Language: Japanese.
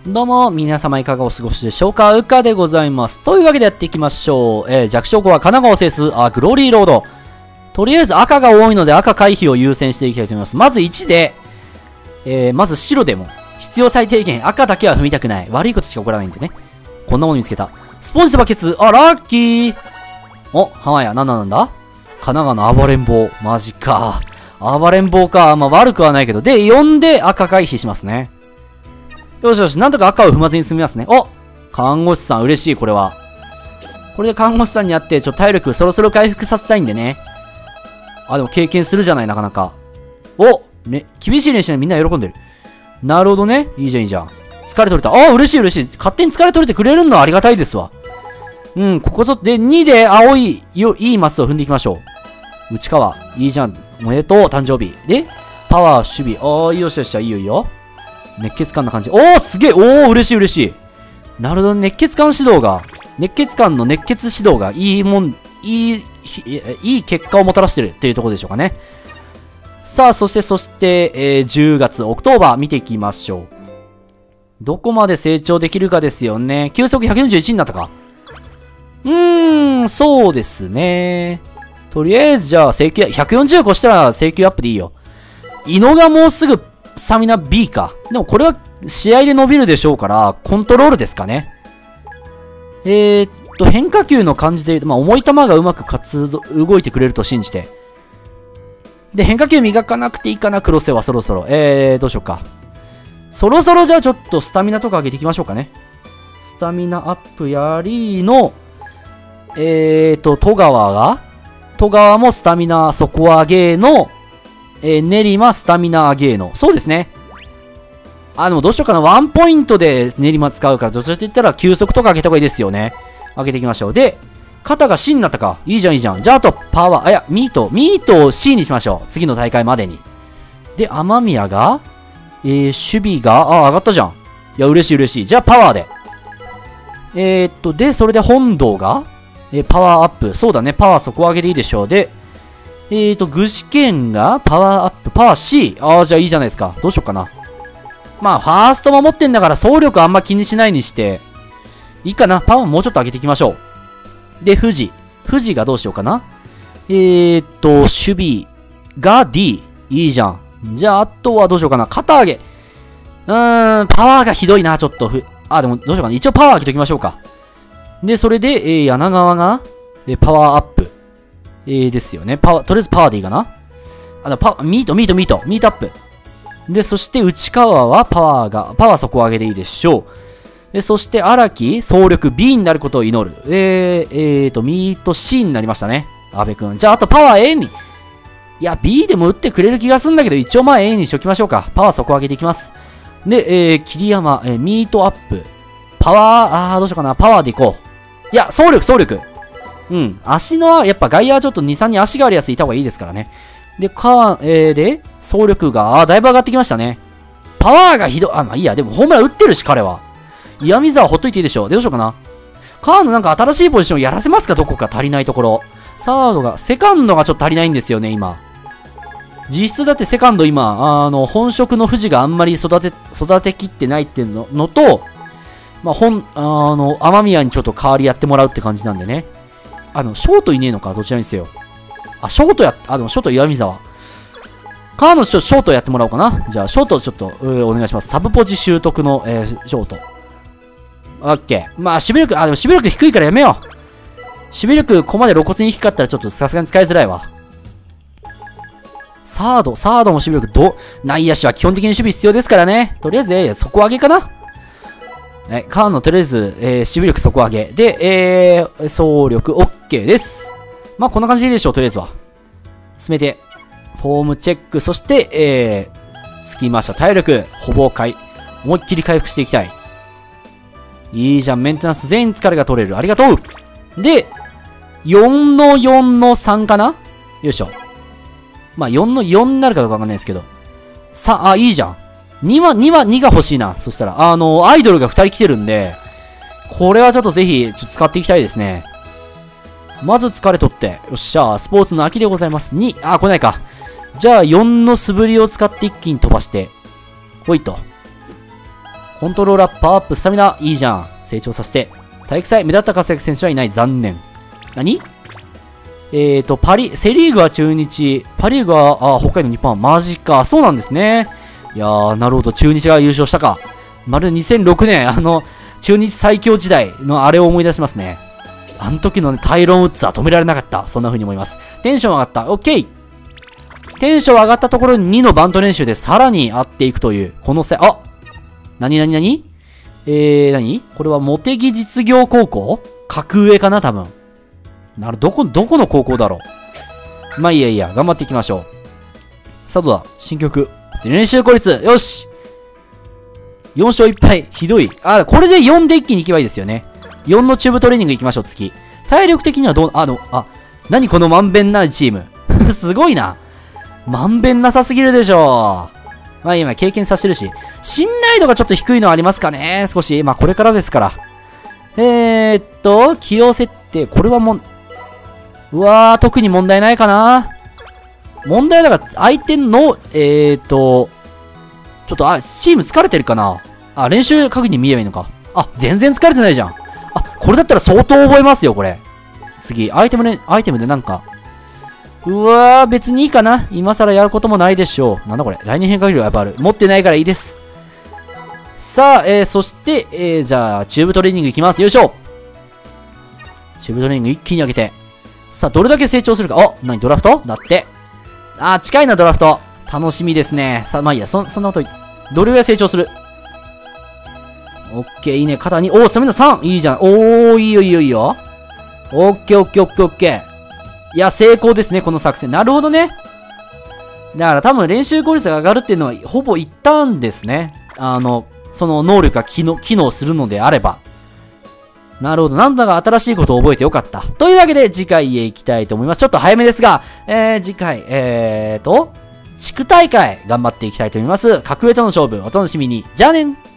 どうも、皆様いかがお過ごしでしょうか。うかでございます。というわけでやっていきましょう。弱小校は神奈川を制す、グローリーロード。とりあえず赤が多いので赤回避を優先していきたいと思います。まず1で、まず白でも、必要最低限赤だけは踏みたくない。悪いことしか起こらないんでね。こんなもの見つけた。スポンジとバケツ。あ、ラッキー。お、浜屋、なんだ神奈川の暴れん坊。マジか。暴れん坊か。まあ悪くはないけど。で、4で赤回避しますね。よしよし、なんとか赤を踏まずに済みますね。お、看護師さん嬉しい、これは。これで看護師さんに会って、体力そろそろ回復させたいんでね。あ、でも経験するじゃない、なかなか。お、ね、厳しい練習でみんな喜んでる。なるほどね。いいじゃん、いいじゃん。疲れ取れた。あ、嬉しい嬉しい。勝手に疲れ取れてくれるのはありがたいですわ。うん、ここぞ、で、2で青い、いいマスを踏んでいきましょう。内川、いいじゃん。おめでとう、誕生日。で、パワー、守備。ああ、よしよし、いいよいいよ。熱血感な感じ。おー、すげえ。おー、嬉しい嬉しい。なるほど、熱血感指導が、熱血感の熱血指導がいい結果をもたらしてるっていうところでしょうかね。さあ、そして、10月、オクトーバー見ていきましょう。どこまで成長できるかですよね。球速141になったか。そうですね。とりあえず、じゃあ、140越したら請求アップでいいよ。伊野がもうすぐ、スタミナ B か。でもこれは試合で伸びるでしょうから、コントロールですかね。変化球の感じで言うと、まあ、重い球がうまく動いてくれると信じて。で、変化球磨かなくていいかな、黒瀬はそろそろ。どうしようか。そろそろじゃあちょっとスタミナとか上げていきましょうかね。スタミナアップやりの、戸川もスタミナ底上げの、練馬スタミナ上げの。そうですね。でもどうしようかな。ワンポイントで練馬使うから、どちらと言ったら休息とか上げた方がいいですよね。上げていきましょう。で、肩が C になったか。いいじゃん、いいじゃん。じゃあ、あと、パワー、いや、ミートを C にしましょう。次の大会までに。で、雨宮が、守備が、上がったじゃん。いや、嬉しい嬉しい。じゃあ、パワーで。で、それで本堂が、パワーアップ。そうだね。パワー底上げでいいでしょう。で、具志堅がパワーアップ、パワー C。じゃあいいじゃないですか。どうしようかな。まあ、ファースト守ってんだから総力あんま気にしないにして、いいかな。パワーもうちょっと上げていきましょう。で、富士がどうしようかな。守備が D。いいじゃん。じゃあ、あとはどうしようかな。肩上げ。パワーがひどいな、ちょっと。でもどうしようかな。一応パワー上げておきましょうか。で、それで、柳川が、パワーアップ。ですよね。とりあえずパワーでいいかな。ミートアップ。で、そして内川はパワー底上げでいいでしょう。で、そして荒木、総力 B になることを祈る。ミート C になりましたね。阿部くん。じゃあ、あとパワー A に。いや、B でも打ってくれる気がするんだけど、一応まあ A にしときましょうか。パワー底上げでいきます。で、桐山、ミートアップ。パワー、どうしようかな。パワーでいこう。いや、総力。うん。足の、やっぱ外野はちょっと2、3に足があるやついた方がいいですからね。で、で、総力が、だいぶ上がってきましたね。パワーがひどい。まあいいや。でもホームラン打ってるし、彼は。岩見沢ほっといていいでしょう。どうしようかな。カーのなんか新しいポジションやらせますか、どこか足りないところ。セカンドがちょっと足りないんですよね、今。実質だってセカンド今、本職の富士があんまり育てきってないっていうのと、まあ、雨宮にちょっと代わりやってもらうって感じなんでね。ショートいねえのか、どちらにせよ。ショート岩見沢。カーのショートやってもらおうかな。じゃあ、ショートちょっと、お願いします。サブポジ習得の、ショート。オッケー。まあ、守備力、でも守備力低いからやめよう。守備力、ここまで露骨に低かったらちょっとさすがに使いづらいわ。サードも守備力、内野手は基本的に守備必要ですからね。とりあえず、底上げかな。カーのとりあえず、守備力底上げ。で、総力 OK です。まあ、こんな感じでいいでしょう、とりあえずは。進めて、フォームチェック、そして、つきました。体力、ほぼ回。思いっきり回復していきたい。いいじゃん、メンテナンス全員疲れが取れる。ありがとう。で、4の4の3かな？よいしょ。まあ、4の4になるかどうかわかんないですけど。いいじゃん。2が欲しいな。そしたら、アイドルが2人来てるんで、これはちょっとぜひ、使っていきたいですね。まず疲れ取って。よっしゃ、スポーツの秋でございます。2、来ないか。じゃあ、4の素振りを使って一気に飛ばして。ほいと。 コントローラーパワーアップ、スタミナ、いいじゃん。成長させて。体育祭、目立った活躍選手はいない。残念。何セリーグは中日、パリーグは、北海道日本はマジか。そうなんですね。いやー、なるほど。中日が優勝したか。まるで2006年、中日最強時代のあれを思い出しますね。あの時のね、タイロンウッズは止められなかった。そんな風に思います。テンション上がった。オッケー。テンション上がったところに2のバント練習でさらに合っていくという、この何これは茂木実業高校格上かな多分。どこの高校だろう。まあいいや、頑張っていきましょう。さあどうだ新曲。練習効率、よし !4 勝1敗。ひどい。これで4で一気に行けばいいですよね。4のチューブトレーニング行きましょう、次。体力的には何このまんべんなチーム。すごいな。まんべんなさすぎるでしょ。まあ今経験させてるし。信頼度がちょっと低いのはありますかね少し。まあこれからですから。起用設定。これは特に問題ないかな。問題だから、相手の、ちょっと、チーム疲れてるかな。練習確認見えばいいのか。全然疲れてないじゃん。これだったら相当覚えますよ、これ。次、アイテムでなんか。別にいいかな。今更やることもないでしょう。なんだこれ。来年変化球やっぱある。持ってないからいいです。さあ、そして、じゃあ、チューブトレーニングいきます。よいしょ。チューブトレーニング一気に上げて。さあ、どれだけ成長するか。ドラフトだって。近いな、ドラフト。楽しみですね。さあ、まあいいや、そんなこと、どれぐらい成長する？オッケー、いいね。肩に、スタミナ3! いいじゃん。いいよ、いいよ、いいよ。オッケー、オッケー、オッケー、オッケー。いや、成功ですね、この作戦。なるほどね。だから多分練習効率が上がるっていうのは、ほぼ一旦ですね。その能力が機能するのであれば。なるほど。なんだか新しいことを覚えてよかった。というわけで、次回へ行きたいと思います。ちょっと早めですが、次回、地区大会頑張っていきたいと思います。格上との勝負、お楽しみに。じゃあねん。